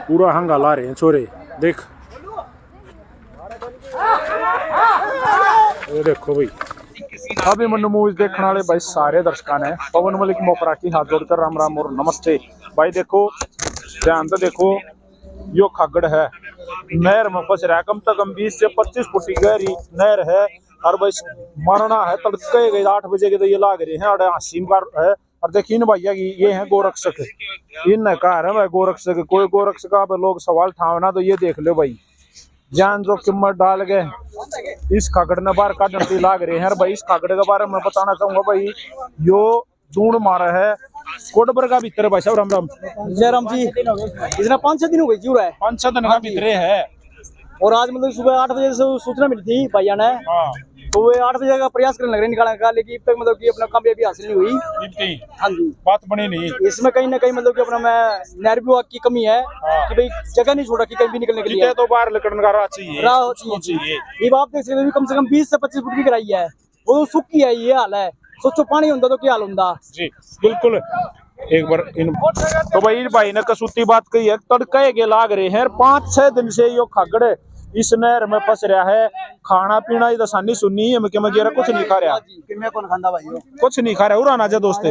पूरा हंगा ला रहे हैं छोरे, देख ये देखो भाई। अभी मनु मूवीज देखने वाले भाई सारे दर्शकों ने पवन मलिक मोकरा की हाथ जोड़कर राम राम और नमस्ते। भाई देखो ध्यान से देखो, यो खागड़ है, नहर में फंस रहा है, कम से कम 20 से 25 फुट की गहरी नहर है। और भाई मरना है, तड़के गए 8 बजे के तो ये लाग रहे हैं, अरे हसीम का है। और देखिए ना भैया की ये है गोरक्षक, इन कहा है भाई गोरक्षक, कोई गोरक्षक का लोग सवाल ठावना तो ये देख लो भाई, जान जोखिम में डाल गए इस खागड़ ने बाहर काटने लाग रहे हैं। और भाई इस खागड़ के बारे में बताना चाहूंगा भाई, यो दूड़ मारा है कोटबर का भीतर भाई साहब। राम राम जय राम जी। इतना 5-6 दिन हो गए जी, 5-6 दिन का भीतर है। और आज मतलब सुबह 8 बजे से सूचना मिली थी भैया ने, तो वे 8 बजे का प्रयास करने लग रहे निकालने का, लेकिन अब तक मतलब कि अपना कामयाबी हासिल नहीं हुई। हाँ जी, बात बनी नहीं। इसमें कहीं ना कहीं मतलब कि अपना मैं नहर विभाग की कमी है कि भाई जगह नहीं छोड़ा कि कहीं भी निकलने के लिए, तो बाहर निकलने का राह चाहिए। ये बात देख सकते कम से कम 20 से 25 फुट की कराई है, वो सूखी है, ये हाल है। सोचो पानी होता तो क्या हाल होता जी। बिल्कुल एक बार तो भाई ने कसूती बात कही है, तड़के के लाग रहे हैं 5-6 दिन से यो खागड़ इस नहर में फंस रहा है। खाना पीना दसानी सुननी है कुछ नहीं खा रहा, कौन खांदा भाई, कुछ नहीं खा रहा। उड़ाना जा दोस्त,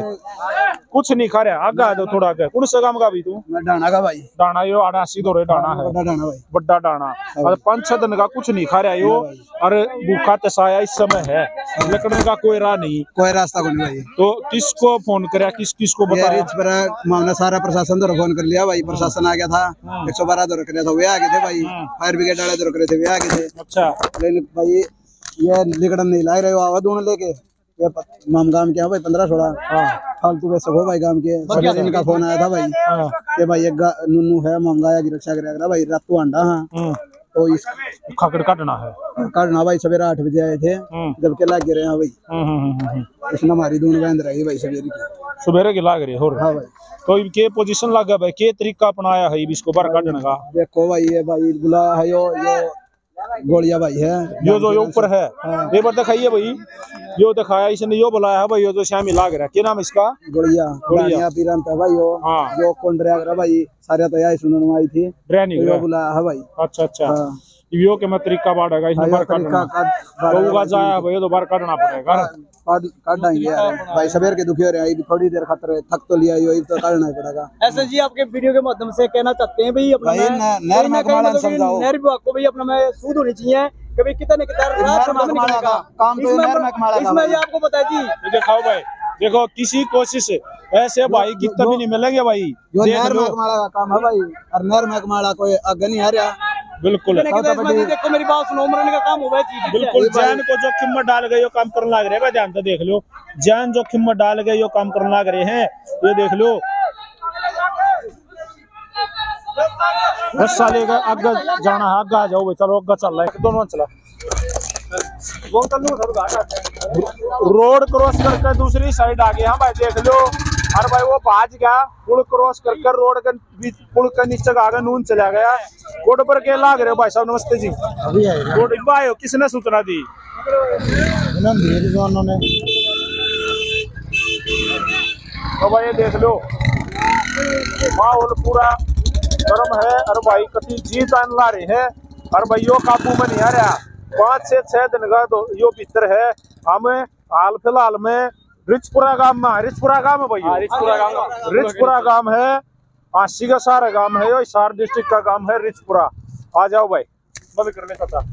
कुछ नहीं खा रहा। आगे आ जाओ थोड़ा आगे। कौन सा काम का भी तू? मैं डाना का भाई। डाना यो आड़ासी दौरे डाना है, बड़ा डाना। और 5-6 दिन का कुछ नहीं खा रहा यो, और भूखा तसाया इस समय है, लकड़ने का कोई राह नहीं, कोई रास्ता को नहीं भाई। तो किसको फोन कराया, किस को बताया? मामला सारा प्रशासन द्वारा फोन कर लिया भाई, प्रशासन आ गया था, 112 द्वारा कर लिया था, वे आ गए थे भाई, फायर ब्रिगेड वाले द्वारा करे थे, वे आ गए थे। अच्छा, लेकिन भाई ये लिकड़न नहीं ला रहे हो, आवा दोनों लेके ये माम गांव के भाई 15-16 फालतू पैसे हो भाई गांव के। सवेरे इनका फोन आया था भाई कि भाई एक नुनू है मामगाया की रक्षा करेगा भाई, रात को अंडा। हाँ, तो इस खागड़ काटना भाई। सवेरे 8 बजे आए थे, जब के लाग रहे हैं भाई, इसने हमारी दून बंद रही भाई सवेरे के लाग रहे हो। हाँ भाई, तो के पोजीशन लगा भाई, के तरीका अपनाया है इसको बाहर काटने का? देखो भाई ये भाई बुलाया है यो गोलिया भाई है, यो जो ऊपर है ये बार दिखाइए भाई, यो दिखाया इसने, यो बुलाया है भाई, यो जो श्यामी लाग रहा है, क्या नाम इसका? गोलिया पीरंत है भाई, यो कौन ड्राइवर भाई, सारे तो यही सुनने आई थी, यो बुलाया है भाई। अच्छा, यो के मैं तरीका बाढ़ेगा इसमें बाहर काटना, तो उगा जाया भाई तो बाहर काटना पड़ेगा। काट देंगे भाई, सवेर के दुखी हो रहे हैं, थोड़ी देर खातर थक तो लिया, यो तो काटना ही पड़ेगा। ऐसे जी आपके वीडियो के माध्यम से कहना चाहते हैं भाई, अपना नहर विभाग को भाई अपना में सूद होनी चाहिए, कभी कितने काम इसमें भी आपको पता है जी। दिखाओ भाई, देखो किसी कोशिश ऐसे भाई की कभी नहीं मिलेंगे भाई, नहर महकमाला का काम है भाई, और नहर महकमाला कोई आगे नहीं आ रहा। बिल्कुल देखो मेरी बात सुनो, मरने का काम हुआ है। बिल्कुल जान को जोखिम में डाल गए यो काम करने लग रहे हैं, ध्यान से देख लो, जान जोखिम में डाल गए यो काम करने लग रहे हैं, ये देख लो। बस साले का आगे जाना है, आगे आ जाओ भाई, चलो आगे चल रहा है, दोनों चला रोड क्रॉस करके दूसरी साइड आ गए हम भाई, देख लो। और भाई वो भाज गया, पुल क्रॉस करके रोड के पुल के नीचे आगे नून चला गया, रोड पर के लाग रहे हो भाई साहब। नमस्ते जी, रोड भाई किसने सूचना दी? तो भाई ये देख लो माहौल पूरा गर्म है, और भाई कति जीत आने ला रहे हैं, और भाई यो काबू में नहीं आ रहा। 5 से 6 दिन का तो यो भीतर है। हमें हाल फिलहाल में रिचपुरा गांव में, रिचपुरा गांव है भाई, रिचपुरा गांव है, आशी का सारा गांव है, यो हिसार डिस्ट्रिक्ट का गांव है रिचपुरा। आ जाओ भाई, बंद कर ले चाचा।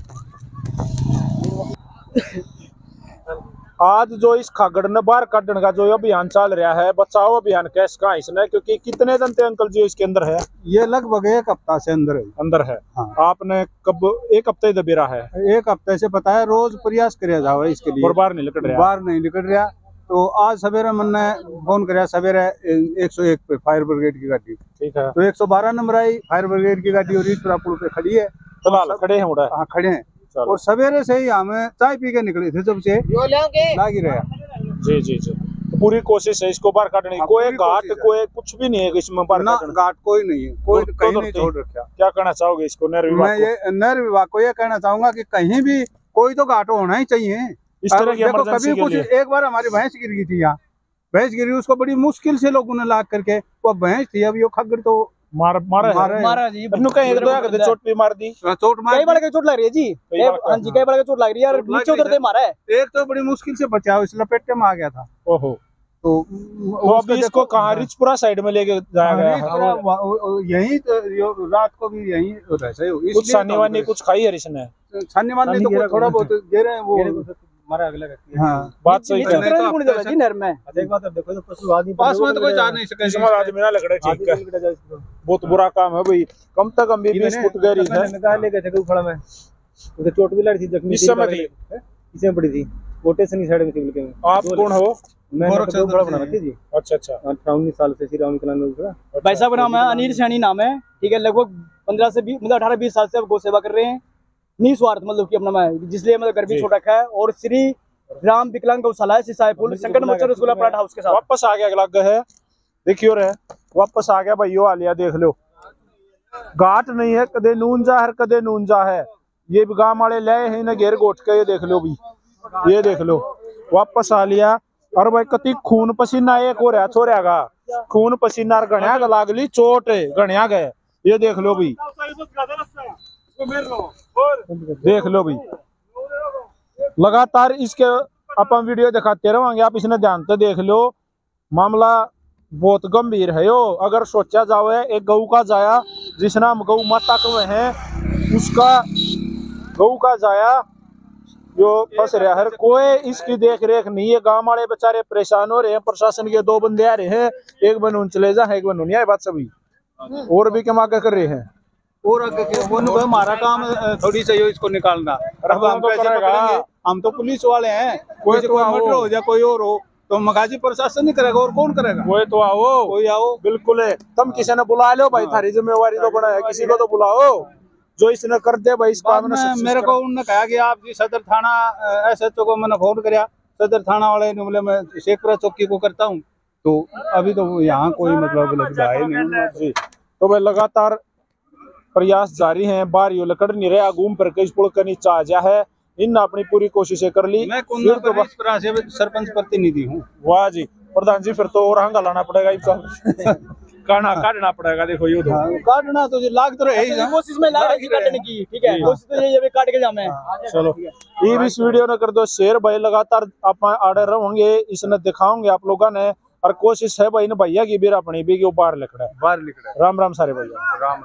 आज जो इस खागड़ ने बाहर काटने का जो अभियान चल रहा है, बचाओ अभियान कैसा इसने, क्योंकि कितने दिन थे अंकल जी इसके अंदर है? ये लगभग 1 हफ्ता से अंदर है। हाँ। आपने कब 1 हफ्ते दबेरा है? 1 हफ्ते से पता है, रोज प्रयास कर जाओ इसके लिए, बाहर नहीं निकल रहा। तो आज सवेरे मैंने फोन कराया, सवेरे 101 पे फायर ब्रिगेड की गाड़ी, ठीक है, तो 112 नंबर आई फायर ब्रिगेड की गाड़ी, और रिचपुरा पुल पे खड़ी है, फिलहाल खड़े हैं। हाँ खड़े हैं, और सवेरे से ही हमें चाय पी के निकले थे, जब से लाग ही रहा। जी तो पूरी कोशिश है इसको बाहर काटने की। कोई घाट कोई कुछ भी नहीं है इसमें बाहर काटने? घाट कोई नहीं है, कोई कहीं नहीं छोड़ रखा। क्या कहना चाहोगे इसको नहर विभाग? मैं ये नहर विभाग को ये कहना चाहूंगा कि कहीं भी कोई तो घाट होना ही चाहिए इस तरह की इमरजेंसी के लिए। एक बार हमारी भैंस गिर गई थी यहाँ, भैंस गिरी, उसको बड़ी मुश्किल से लोगों ने लाग करके, वो भैंस थी, अब यो खग्गर तो मारा जी। इन्हों कहीं एक दो आके चोट भी मार दी, चोट मार, कई बार की चोट लग रही है जी। हाँ जी, कई बार की चोट लग रही है यार, नीचे उतरते मारा है। एक तो बड़ी मुश्किल से बचा, इस लपेटे में आ गया था। ओहो, तो अभी इसको कहाँ रिचपुरा साइड में लेके जाया गया है? यही तो रात को भी यही कुछ सानी वानी कुछ खाई है इसने? सानी वानी तो थोड़ा बहुत गिरे हैं, वो मारा अगला व्यक्ति। हाँ, बात सही है। जी नर में एक बात देखो, तो पशु आदमी पास में तो कोई जा नहीं सके, इसमें आदमी ना लग रहा है। ठीक है, बहुत बुरा काम है भाई। कम से कम 20 फुट गहरी है। निकाल ले गए थे उखड़ा में, उसे चोट भी लगी थी, जख्मी इस समय थी, इसमें पड़ी थी गोटे से साइड में थी। आप कौन हो? मैं तो बड़ा बना रखी जी। अच्छा अच्छा, 19 साल से श्री राम कला में उखड़ा। भाई साहब नाम है अनिल सैनी नाम है, ठीक है। लगभग 15 से 20 मतलब 18-20 साल से अब गौ सेवा कर रहे हैं, निस्वार्थ मतलब कि अपना मैं, जिसलिए मतलब घर भी छोड़ रखा है। और श्री राम विकलांग गौशाला है सिसाईपुर, संकट मोचन रसगुल्ला पराठा हाउस के साथ। वापस आ गया अगला है, देखियो रे, वापस आ गया भाइयों। आलिया देख लो, घाट नहीं है, कदे नूंजा है कदे नूंजा है। ये भी गांव वाले ले हैं ना घेर गोट के, ये देख लो भी, ये देख लो वापस आ लिया। और भाई कति खून पसीना एक हो रहा छोरिया का, खून पसीना गणिया का लागली चोट गणिया गए, ये देख लो भी, देख लो भी। लगातार इसके अपन वीडियो दिखाते रहेंगे, आप इसने ध्यान से देख लो। मामला बहुत गंभीर है यो। अगर सोचा जावे एक गऊ का जाया, जिस नाम गऊ माता कवे हैं, उसका गऊ का जाया जो फंस रहा है, कोई इसकी देख रेख नहीं है। गांव वाले बेचारे परेशान हो रहे हैं, प्रशासन के 2 बंदे आ रहे हैं, एक बनून चले जा, एक बनून नहीं, बात सभी और भी कमा के कर रहे हैं। और वो हमारा काम थोड़ी सही हो इसको निकालना, अब हम कैसे पकड़ेंगे? हम तो पुलिस वाले हैं, कोई तो मर्डर हो या कोई और हो तो मगाजी प्रशासन नहीं करेगा, और कौन करेगा? कोई तो आओ, कोई आओ, बिल्कुल है। तुम किसी ने बुला लो भाई, थारी जिम्मेवारी तो बड़ा है, किसी को तो बुलाओ जो इसने कर दे भाई इस काम में। मेरे को उन्होंने कहा कि आप जी सदर थाना SHO को मैंने फोन कराया, सदर थाना वाले ने बोले मैं शेखपुरा चौकी को करता हूँ, तो अभी तो यहाँ कोई मतलब है नहीं। तो भाई लगातार प्रयास जारी हैं, बाहर यो लकड़ नहीं रहा, घूम पर कई पुल का नीचा आ जा है, इन अपनी पूरी कोशिशें कर ली। मैं सरपंच प्रतिनिधि हूँ। वाह जी प्रधान जी, फिर तो और हंगा लाना पड़ेगा इसका काटना पड़ेगा। देखो ये तो काटना तो लाग तो रहे, कोशिश में लाग रही काटने की, ठीक है, कोशिश तो ये काट के जामे। चलो ये भी इस वीडियो ने कर दो शेयर भाई, लगातार आप आड़े रहेंगे, इसने दिखाओगे आप लोगों ने, और कोशिश है भाई ने भैया की बेर अपनी भी बाहर लिखड़ा है। राम राम सारे भैया, राम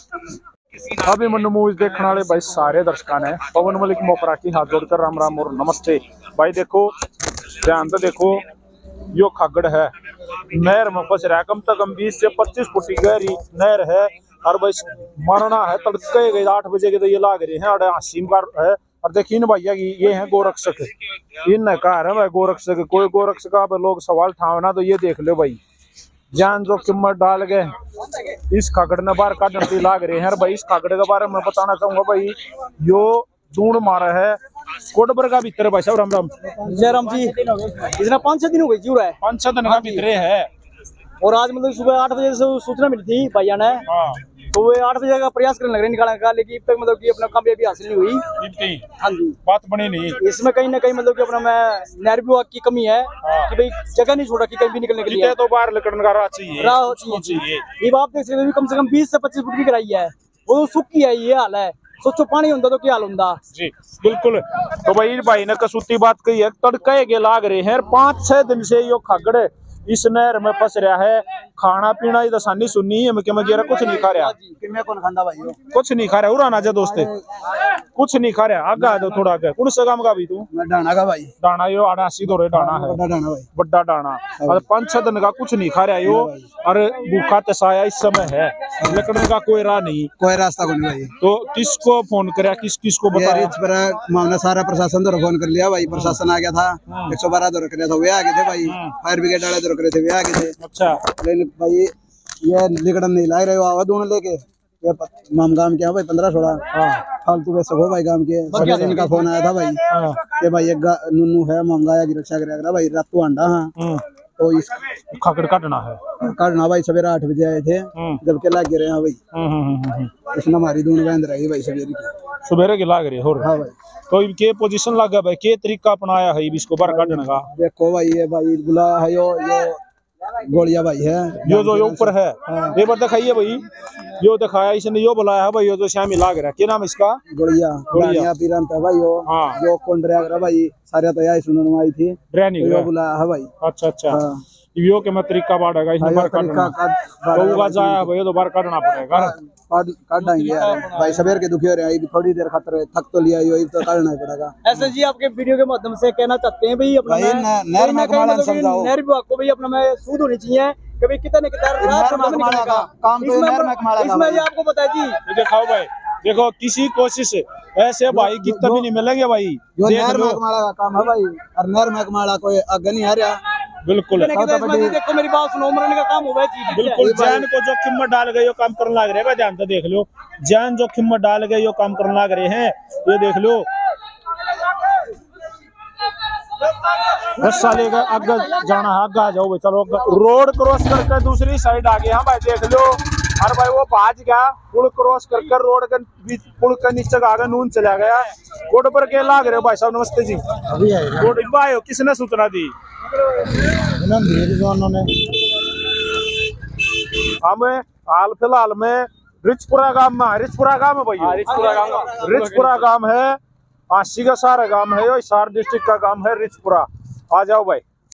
राम। अभी मनु मूवीज देखने वाले भाई सारे दर्शकों ने पवन मलिक मोकरा की हाथ जोड़कर राम राम और नमस्ते। भाई देखो ध्यान से देखो, यो खागड़ है, नहर में फंस रहा है, कम से कम 20 से 25 फुट की गहरी नहर है। और भाई मरना है, तड़के गए 8 बजे के तो ये लाग रहे हैं, और हसीम का है। और देखिए ना भैया की ये है गोरक्षक, इन कहा है भाई गोरक्षक, कोई गोरक्षक आप लोग सवाल ठावना तो ये देख लो भाई, जान जोखिम में डाल गए इस खागड़ ने बाहर काटने लाग रहे हैं। और भाई इस खागड़ के बारे में बताना चाहूंगा भाई, यो दूण मारा है कोटबर का भीतर भाई साहब। राम राम जय राम जी। इतना 5-6 दिन हो गए जी, 5-6 दिन का भीतर है। और आज मतलब सुबह 8 बजे से सूचना मिली थी भैया ने, तो वो 8 बजे का प्रयास करने लग रहे निकालने का, लेकिन अब तक मतलब कि अपना कामयाबी हासिल नहीं हुई। हाँ जी, बात बनी नहीं, इसमें कहीं ना कहीं मतलब कि अपना मैं नहर विभाग की कमी है कि भाई जगह नहीं छोड़ा कि कहीं भी निकलने के लिए, तो बाहर निकलने का राह चाहिए। ये आप देख सकते हैं, कम से कम 20 से 25 फुट की कराई है, वो सूखी है, ये हाल है। सोचो पानी होता तो क्या हाल होता जी। बिल्कुल, तो भाई ने कसूती बात कही है, तड़के के लाग रहे हैं, 5-6 दिन से यो खागड़ इस नहर में फंस रहा है। खाना पीना दसानी सुननी है, मैं कुछ नहीं खा रहा, कुछ नहीं खा रहा। उराना जा दोस्ते, कुछ नहीं खा रहा। आगे आ जाओ थोड़ा आगे, कौन सा काम का भी तू? डाना का भाई, डाना यो 88 दौरे डाना है, बड़ा डाना। और 5-6 दिन का कुछ नहीं खा रहा यो, और भूखा तसाया इस समय है, लकड़ने का कोई राह नहीं, कोई रास्ता को नहीं भाई। तो किसको फोन कराया, किसको बताया? मामला सारा प्रशासन तो फोन कर लिया भाई, प्रशासन आ गया था, 112 दौर कर था, वे आ गए थे भाई, फायर ब्रिगेड वाले दौर करे थे, वे आ गए थे। अच्छा, लेकिन भाई ये लिकड़न नहीं ला रहे हो, आवा दोनों लेके ये माम गांव के भाई 15-16 फालतू पैसे हो भाई गांव के। इनका फोन आया था भाई कि भाई एक नुन्नू है महंगाया की रक्षा करेगा भाई, रात को अंडा। हाँ, तो इस खागड़ काटना है, काटना भाई। सवेरे 8 बजे आए थे, जब के लाग रहे हैं भाई, इसने हमारी दून बंद रही भाई सवेरे के लाग रहे हो। हाँ भाई, तो के पोजीशन लगा भाई, के तरीका अपनाया है इसको बाहर काटने का? देखो भाई, ये भाई बुलाया है यो गोलियां भाई है यो जो ऊपर है एक बार दिखाइए भाई। यो दिखाया इसने, यो बुलाया है भाई, यो जो श्यामी लाग रहा है, क्या नाम इसका? गोलियां पीरन था भाई यो। हाँ जो कॉन्ट्रैक्टर भाई सारे तो यही सुनने में आई थी ट्रेनिंग यो बुलाया है भाई। अच्छा यो के मैं तरीका बाढ़ेगा इसने बार काटना तो जाया भाई, तो बार काटना पड़ेगा। काट देंगे यार भाई, सवेर के दुखी हो रहे हैं, थोड़ी देर खातर थक तो लिया यो, तो काटना ही पड़ेगा। ऐसे जी आपके वीडियो के माध्यम से कहना चाहते हैं भाई अपना नहर महकमा समझाओ, नहर विभाग को भाई अपना मैं सूद होनी चाहिए कभी कितने काम तो नहर महकमा का इसमें आपको पता है जी। दिखाओ भाई, देखो किसी कोशिश ऐसे भाई कितना भी नहीं मिलेंगे भाई, जो नहर महकमा का काम है भाई, और नहर महकमा कोई आगे नहीं आ रहा। बिल्कुल देखो मेरी बात सुनो, मरने का काम हुआ है बिल्कुल। जान को जोखिम में डाल गए यो काम करने लग रहे हैं, ध्यान से देख लो, जान जोखिम में डाल गए यो काम करने लग रहे हैं, ये देख लो। बस साले का आगे जाना है, आगे आ जाओ भाई, चलो रोड क्रॉस करके दूसरी साइड आ गए। हाँ भाई देख लो, अरे भाई वो भाज गया, पुल क्रॉस करके रोड के पुल के नीचे आगे नून चला गया। रोड पर के लाग रहे हो भाई साहब? नमस्ते जी। रोड भाई किसने सूचना दी? हमें हाल फिलहाल में रिचपुरा गांव में, रिचपुरा गांव है भैया, रिचपुरा गांव है, आशी का सारा गांव है, यो हिसार डिस्ट्रिक्ट का गांव है रिचपुरा। आ जाओ भाई।